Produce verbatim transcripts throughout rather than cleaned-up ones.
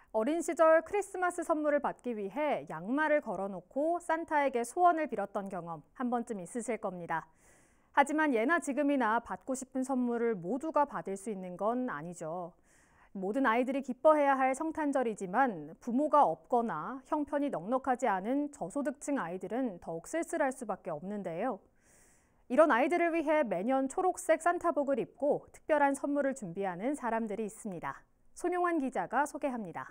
어린 시절 크리스마스 선물을 받기 위해 양말을 걸어놓고 산타에게 소원을 빌었던 경험 한 번쯤 있으실 겁니다. 하지만 예나 지금이나 받고 싶은 선물을 모두가 받을 수 있는 건 아니죠. 모든 아이들이 기뻐해야 할 성탄절이지만 부모가 없거나 형편이 넉넉하지 않은 저소득층 아이들은 더욱 쓸쓸할 수밖에 없는데요. 이런 아이들을 위해 매년 초록색 산타복을 입고 특별한 선물을 준비하는 사람들이 있습니다. 손용환 기자가 소개합니다.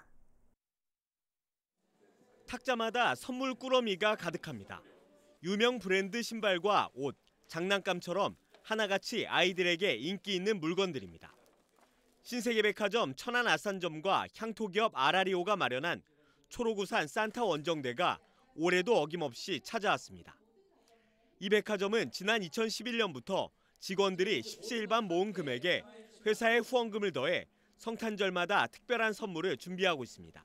탁자마다 선물 꾸러미가 가득합니다. 유명 브랜드 신발과 옷, 장난감처럼 하나같이 아이들에게 인기 있는 물건들입니다. 신세계백화점 천안아산점과 향토기업 아라리오가 마련한 초록우산 산타 원정대가 올해도 어김없이 찾아왔습니다. 이 백화점은 지난 이천십일 년부터 직원들이 십시일반 모은 금액에 회사의 후원금을 더해 성탄절마다 특별한 선물을 준비하고 있습니다.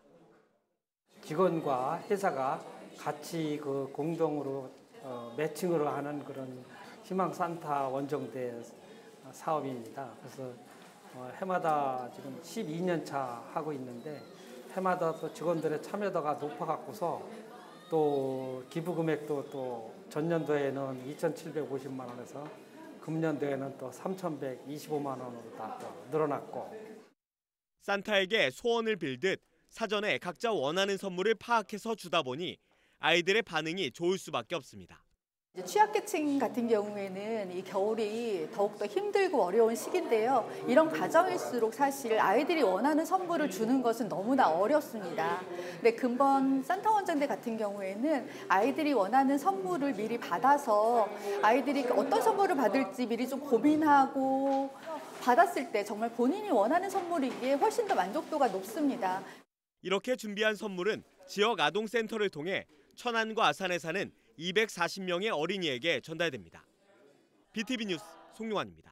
직원과 회사가 같이 그 공동으로 어, 매칭으로 하는 그런 희망 산타 원정대 사업입니다. 그래서 어, 해마다 지금 십이 년 차 하고 있는데 해마다 또 직원들의 참여도가 높아갖고서 또 기부 금액도 또 전년도에는 이천칠백오십만 원에서 금년도에는 또 삼천백이십오만 원으로 다 또 늘어났고. 산타에게 소원을 빌듯 사전에 각자 원하는 선물을 파악해서 주다 보니 아이들의 반응이 좋을 수밖에 없습니다. 취약계층 같은 경우에는 이 겨울이 더욱더 힘들고 어려운 시기인데요. 이런 가정일수록 사실 아이들이 원하는 선물을 주는 것은 너무나 어렵습니다. 근데 금번 산타 원정대 같은 경우에는 아이들이 원하는 선물을 미리 받아서 아이들이 어떤 선물을 받을지 미리 좀 고민하고 받았을 때 정말 본인이 원하는 선물이기에 훨씬 더 만족도가 높습니다. 이렇게 준비한 선물은 지역 아동센터를 통해 천안과 아산에 사는 이백사십 명의 어린이에게 전달됩니다. 비티비 뉴스 송용환입니다.